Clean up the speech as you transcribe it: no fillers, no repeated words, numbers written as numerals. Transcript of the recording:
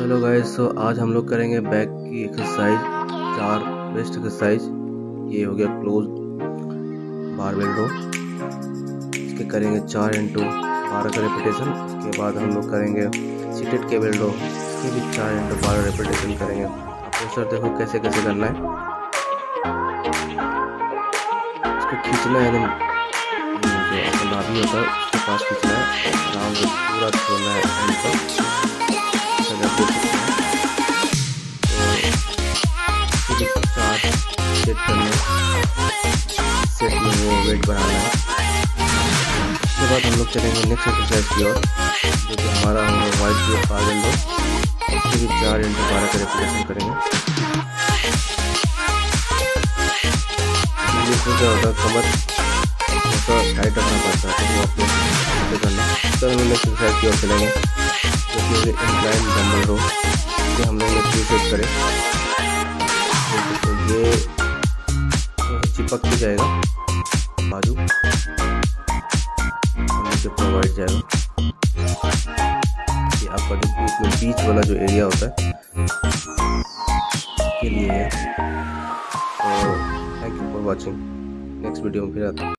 Hello guys, सो आज हम लोग करेंगे बैक की एक्सरसाइज, 4 बेस्ट एक्सरसाइज। ये हो गया क्लोज बारबेल रो। इसके करेंगे 4 इंटू 12 का रेपिटेशन। इसके बाद हम लोग करेंगे सीटेड केबल रो, इसके भी 4 इंटू 12 रेपिटेशन करेंगे। पोस्टर देखो कैसे कैसे करना है। इसको खींचना है एकदम, जो अपना नाभि होता है उसके पास खींचना है, आराम से पूरा छोड़ना है एंड तक। सेट करना, सेट में वो वेट बढ़ाना है। उसके बाद हम लोग चलेंगे नेक्स्ट एक्सरसाइज की ओर, जो कि हमारा वाइट ग्रुप बारबेल रो। इसके भी 4 इंटू 12 का रेपिटेशन करेंगे। इसमें क्या होता है, कमर थोड़ा टाइट रखना पड़ता है, तो वो अपने करना। तो हम नेक्स्ट एक्सरसाइज की ओर चलेंगे, जो कि हो इंक्लाइन डंबल रो। इसके हम लोग 3 सेट करें, तो ये चिपक भी जाएगा बाजू, नीचे प्रोवाइड जाएगा। ये आपका जो इसमें बीच वाला जो एरिया होता है के लिए है। तो thank you for watching. Next video में फिर आता हूँ।